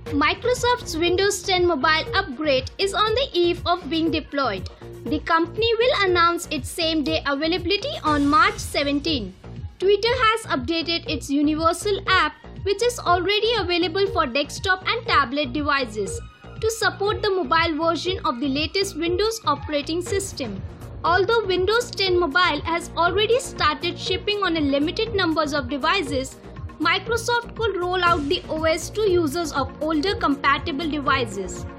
Microsoft's Windows 10 mobile upgrade is on the eve of being deployed. The company will announce its same-day availability on March 17. Twitter has updated its Universal app, which is already available for desktop and tablet devices, to support the mobile version of the latest Windows operating system. Although Windows 10 Mobile has already started shipping on a limited numbers of devices, Microsoft could roll out the OS to users of older compatible devices.